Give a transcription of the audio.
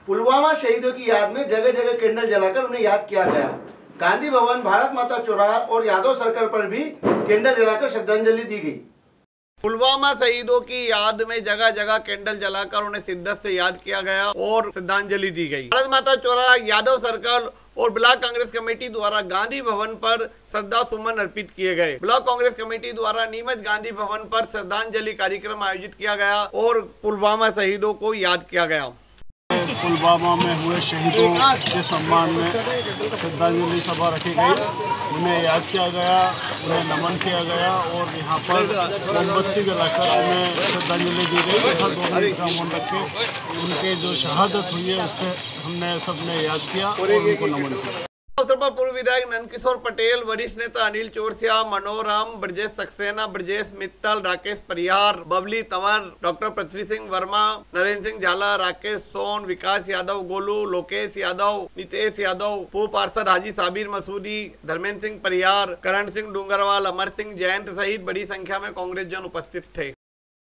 पुलवामा शहीदों की याद में जगह जगह कैंडल जलाकर उन्हें याद किया गया। गांधी भवन, भारत माता चौराहा और यादव सर्कल पर भी कैंडल जलाकर श्रद्धांजलि दी गई। पुलवामा शहीदों की याद में जगह जगह कैंडल जलाकर उन्हें शिद्दत से याद किया गया और श्रद्धांजलि दी गई। भारत माता चौराहा, यादव सर्कल और ब्लॉक कांग्रेस कमेटी द्वारा गांधी भवन पर श्रद्धा सुमन अर्पित किए गए। ब्लॉक कांग्रेस कमेटी द्वारा नीमच गांधी भवन पर श्रद्धांजलि कार्यक्रम आयोजित किया गया और पुलवामा शहीदों को याद किया गया। पुलवामा में हुए शहीदों के सम्मान में श्रद्धांजलि सभा रखी गई, उन्हें याद किया गया, उन्हें नमन किया गया और यहाँ पर मोमबत्ती जलाकर उन्हें श्रद्धांजलि दी गई। यहाँ 2 मिनट का मौन रख के उनके जो शहादत हुई है उस पर हमने सबने याद किया और उनको नमन किया। अवसर पर पूर्व विधायक नंदकिशोर पटेल, वरिष्ठ नेता अनिल चौरसिया, मनोरम, ब्रजेश सक्सेना, ब्रजेश मित्तल, राकेश परिहार, बबली तंवर, डॉक्टर पृथ्वी सिंह वर्मा, नरेंद्र सिंह झाला, राकेश सोन, विकास यादव, गोलू, लोकेश यादव, नितेश यादव, पूर्व पार्षद हाजी साबिर मसूदी, धर्मेंद्र सिंह परिहार, करण सिंह डूंगरवाल, अमर सिंह जयंत सहित बड़ी संख्या में कांग्रेस जन उपस्थित थे।